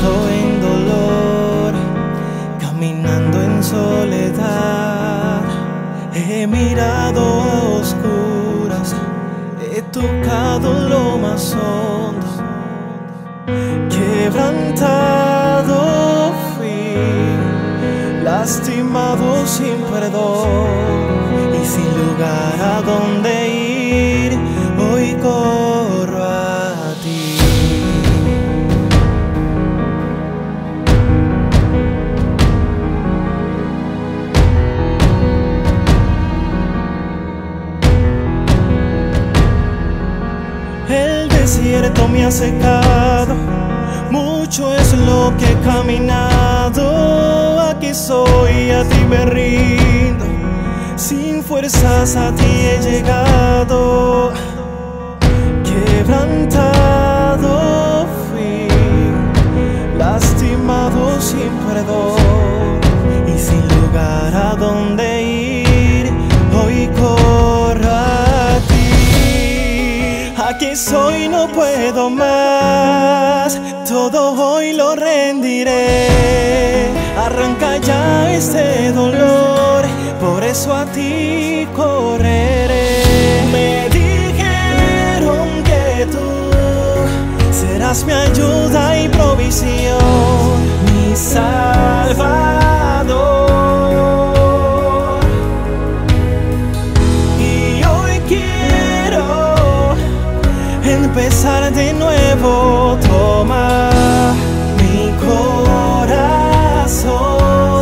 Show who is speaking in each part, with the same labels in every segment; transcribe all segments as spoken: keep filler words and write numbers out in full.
Speaker 1: caminando en dolor, caminando en soledad. He mirado a oscuras, he tocado lo más hondo, quebrantado fui, lastimado sin perdón y sin lugar a donde ir. Hoy corro a ti. El desierto me ha secado, mucho es lo que he caminado. Aquí soy, a ti me rindo, sin fuerzas a ti he llegado. Quebrantado fui, lastimado sin perdón y sin lugar a donde ir. Hoy corro a ti. Aquí soy, no puedo más, todo hoy lo rendiré. Arranca ya este dolor, por eso a ti correré. Me dijeron que tú serás mi ayuda y provisión, mi Salvador. Y hoy quiero empezar de nuevo, toma mi corazón.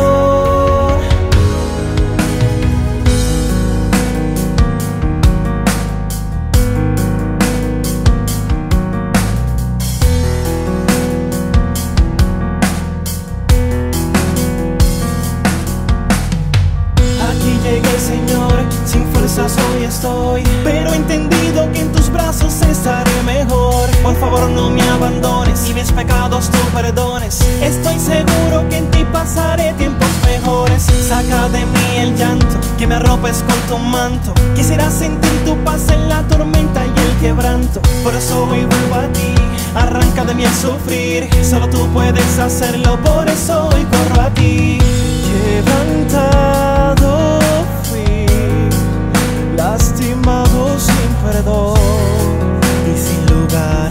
Speaker 1: Aquí llegué, Señor, sin fuerzas hoy estoy, pero he entendido que en tus brazos estaré mejor. Por favor no me abandones y mis pecados tú perdones. Estoy seguro que en ti pasaré tiempos mejores. Saca de mí el llanto, que me arropes con tu manto. Quisiera sentir tu paz en la tormenta y el quebranto. Por eso hoy vuelvo a ti, arranca de mí el sufrir. Solo tú puedes hacerlo, por eso hoy corro a ti. Quebrantado fui, lastimado sin perdón y sin lugar